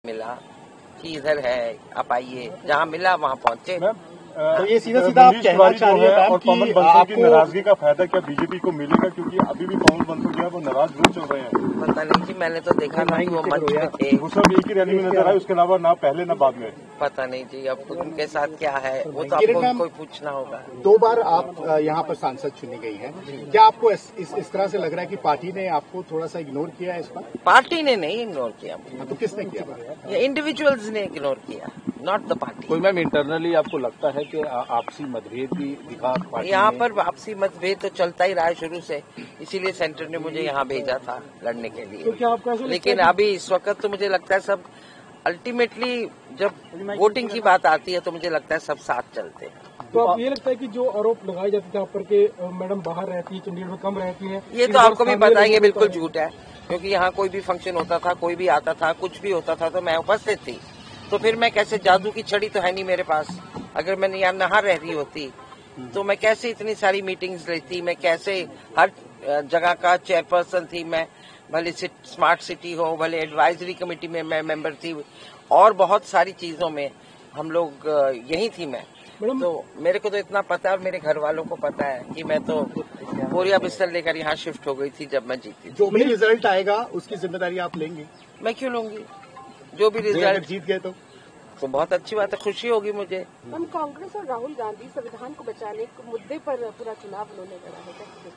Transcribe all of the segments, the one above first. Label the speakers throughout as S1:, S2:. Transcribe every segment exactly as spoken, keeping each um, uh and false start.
S1: मिला कि इधर है, आप आइए, जहाँ मिला वहाँ पहुँचे।
S2: तो ये सीधा सीधा आप कहना चाह रही है
S3: और पवन बंसल की नाराजगी का फायदा क्या बीजेपी को मिलेगा, क्योंकि अभी भी पवन बंसल जो है वो नाराज जरूर चल रहे हैं।
S1: पता नहीं जी, मैंने तो देखा ना कि वो मंच पे थे।
S3: वो सब एक ही रैली में नजर आए, उसके अलावा ना पहले ना बाद में।
S1: पता नहीं जी, अब उनके साथ क्या है वो तो आपको कोई पूछना होगा।
S2: दो बार आप यहाँ पर सांसद चुनी गई हैं, क्या आपको इस, इस इस तरह से लग रहा है कि पार्टी ने आपको थोड़ा सा इग्नोर किया है इस बार?
S1: पार्टी ने नहीं इग्नोर किया,
S2: तो किसने किया?
S1: ये इंडिविजुअल्स ने इग्नोर किया, नॉट द पार्टी।
S4: कोई मैम इंटरनली आपको लगता है कि आपसी मतभेद भी दिखा पार्टी?
S1: यहाँ पर आपसी मतभेद तो चलता ही रहा है शुरू से, इसीलिए सेंटर ने मुझे यहाँ भेजा था लड़ने के लिए।
S2: तो क्या आपको ऐसा
S1: लेकिन अभी इस वक्त तो मुझे लगता है सब अल्टीमेटली जब वोटिंग की बात आती है तो मुझे लगता है सब साथ चलते हैं।
S5: तो आप ये लगता है कि जो आरोप लगाए जाते थे आप पर के मैडम बाहर रहती है, चंडीगढ़ में कम रहती है,
S1: ये तो आपको भी पता है ये बिल्कुल झूठ है, क्योंकि यहाँ कोई भी फंक्शन होता था, कोई भी आता था, कुछ भी होता था तो मैं उपस्थित थी। तो फिर मैं कैसे, जादू की छड़ी तो है नहीं मेरे पास, अगर मैंने यहाँ नहा रह रही होती तो मैं कैसे इतनी सारी मीटिंग्स लेती, मैं कैसे हर जगह का चेयरपर्सन थी मैं, भले स्मार्ट सिटी हो, भले एडवाइजरी कमेटी में मैं मेंबर थी, और बहुत सारी चीजों में हम लोग यही थी मैं। तो मेरे को तो इतना पता है और मेरे घर वालों को पता है कि मैं तो बोरिया बिस्तर लेकर यहाँ शिफ्ट हो गई थी जब मैं जीती।
S2: जो भी रिजल्ट आएगा उसकी जिम्मेदारी आप लेंगे?
S1: मैं क्यों लूंगी, जो भी रिजल्ट
S2: जीत गए तो
S1: तो बहुत अच्छी बात है, खुशी होगी मुझे।
S6: हम कांग्रेस और राहुल गांधी संविधान को बचाने के मुद्दे पर पूरा चुनाव उन्होंने लड़ा है,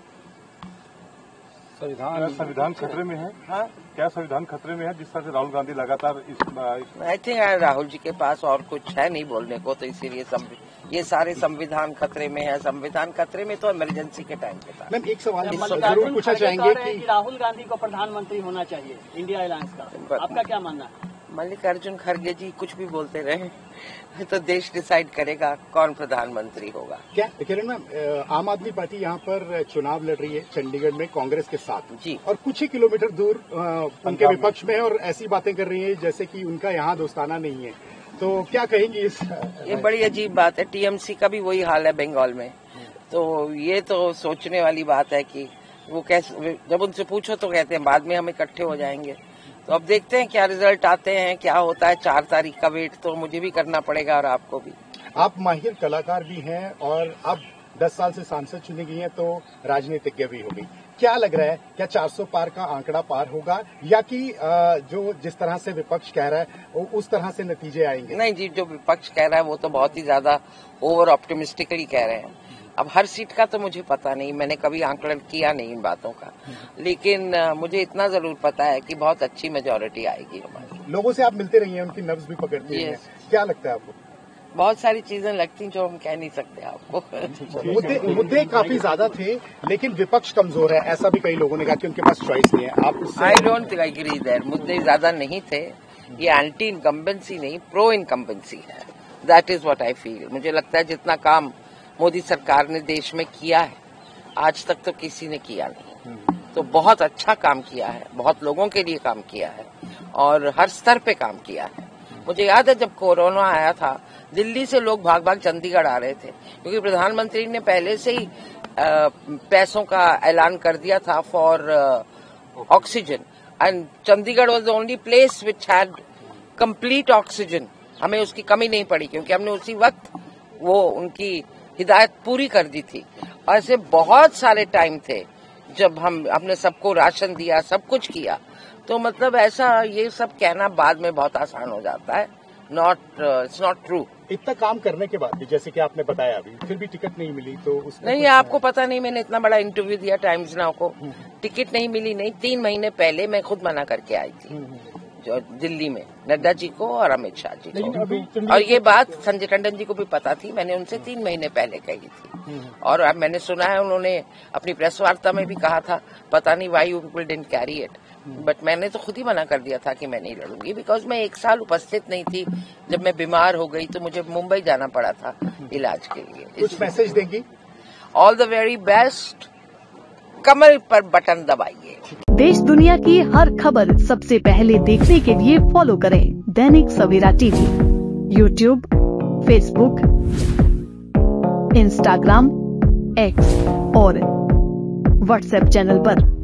S3: संविधान संविधान खतरे में है? हाँ, क्या संविधान खतरे में है जिस तरह से राहुल गांधी लगातार इस
S1: आई थिंक राहुल जी के पास और कुछ है नहीं बोलने को, तो इसीलिए ये सारे संविधान खतरे में है। संविधान खतरे में तो इमरजेंसी के टाइम पे था।
S2: मैम एक सवाल जरूर पूछना चाहेंगे कि
S7: राहुल गांधी को प्रधानमंत्री होना चाहिए इंडिया अलायंस का, आपका क्या मानना है?
S1: मल्लिकार्जुन खड़गे जी कुछ भी बोलते रहे तो देश डिसाइड करेगा कौन प्रधानमंत्री होगा।
S2: क्या किरण मैम, आम आदमी पार्टी यहाँ पर चुनाव लड़ रही है चंडीगढ़ में कांग्रेस के साथ
S1: जी, और
S2: कुछ ही किलोमीटर दूर उनके विपक्ष में है और ऐसी बातें कर रही है जैसे कि उनका यहाँ दोस्ताना नहीं है, तो क्या कहेंगी इस?
S1: ये बड़ी अजीब बात है, टीएमसी का भी वही हाल है बंगाल में, तो ये तो सोचने वाली बात है कि वो कैसे, जब उनसे पूछो तो कहते हैं बाद में हम इकट्ठे हो जाएंगे। तो अब देखते हैं क्या रिजल्ट आते हैं, क्या होता है। चार तारीख का वेट तो मुझे भी करना पड़ेगा और आपको भी।
S2: आप माहिर कलाकार भी हैं और अब दस साल से सांसद चुनी गई हैं तो राजनीतिज्ञ भी हो गई, क्या लग रहा है, क्या चार सौ पार का आंकड़ा पार होगा या कि जो जिस तरह से विपक्ष कह रहा है उस तरह से नतीजे आएंगे?
S1: नहीं जी, जो विपक्ष कह रहा है वो तो बहुत ही ज्यादा ओवर ऑप्टिमिस्टिकली कह रहे हैं। अब हर सीट का तो मुझे पता नहीं, मैंने कभी आंकलन किया नहीं इन बातों का, लेकिन मुझे इतना जरूर पता है कि बहुत अच्छी मेजोरिटी आएगी हमारी।
S2: लोगों से आप मिलते रही हैं, उनकी नब्ज भी पकड़ती हैं, क्या लगता है आपको?
S1: बहुत सारी चीजें लगती जो हम कह नहीं सकते आपको।
S2: मुद्दे मुद्दे काफी ज्यादा थे लेकिन विपक्ष कमजोर है, ऐसा भी कई लोगों ने कहा कि उनके पास चॉइस नहीं है। आप
S1: आई डोंट एग्री दैट, मुद्दे ज्यादा नहीं थे, ये एंटी इनकम्बेंसी नहीं प्रो इनकम्बेंसी है, that is what I feel. मुझे लगता है जितना काम मोदी सरकार ने देश में किया है आज तक तो किसी ने किया नहीं, तो बहुत अच्छा काम किया है, बहुत लोगों के लिए काम किया है और हर स्तर पे काम किया है। मुझे याद है जब कोरोना आया था दिल्ली से लोग भाग भाग चंडीगढ़ आ रहे थे, क्योंकि प्रधानमंत्री ने पहले से ही आ, पैसों का ऐलान कर दिया था for oxygen, and Chandigarh was the only place which had complete oxygen. हमें उसकी कमी नहीं पड़ी क्योंकि हमने उसी वक्त वो उनकी हिदायत पूरी कर दी थी। ऐसे बहुत सारे टाइम थे जब हम हमने सबको राशन दिया, सब कुछ किया, तो मतलब ऐसा ये सब कहना बाद में बहुत आसान हो जाता है, नॉट इट्स नॉट ट्रू।
S2: इतना काम करने के बाद भी जैसे कि आपने बताया अभी फिर भी टिकट नहीं मिली तो उसने
S1: नहीं, आपको पता नहीं, मैंने इतना बड़ा इंटरव्यू दिया टाइम्स नाउ को, टिकट नहीं मिली नहीं, तीन महीने पहले मैं खुद मना करके आई थी जो दिल्ली में नड्डा जी को और अमित शाह जी को, और ये बात संजय टंडन जी को भी पता थी, मैंने उनसे तीन महीने पहले कही थी। और अब मैंने सुना है उन्होंने अपनी प्रेस वार्ता में भी कहा था, पता नहीं why you people didn't carry it, but मैंने तो खुद ही मना कर दिया था कि मैं नहीं लड़ूंगी, बिकॉज मैं एक साल उपस्थित नहीं थी। जब मैं बीमार हो गई तो मुझे मुंबई जाना पड़ा था इलाज के लिए।
S2: कुछ मैसेज देंगी?
S1: ऑल द वेरी बेस्ट, कमल पर बटन दबाइए।
S8: देश दुनिया की हर खबर सबसे पहले देखने के लिए फॉलो करें Dainik Savera TV, YouTube, Facebook, Instagram, X और व्हाट्सएप चैनल पर।